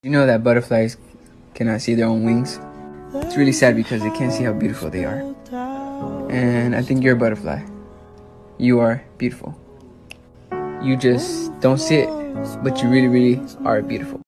You know that butterflies cannot see their own wings? It's really sad because they can't see how beautiful they are. And I think you're a butterfly. You are beautiful. You just don't see it, but you really, really are beautiful.